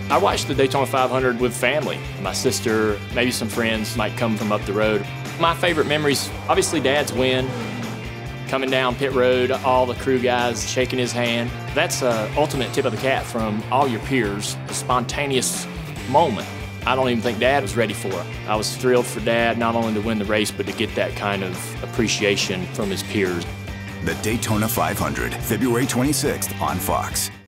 I watched the Daytona 500 with family. My sister, maybe some friends might come from up the road. My favorite memories, obviously Dad's win, coming down pit road, all the crew guys shaking his hand. That's an ultimate tip of the cap from all your peers, a spontaneous moment. I don't even think Dad was ready for it. I was thrilled for Dad, not only to win the race, but to get that kind of appreciation from his peers. The Daytona 500, February 26th on Fox.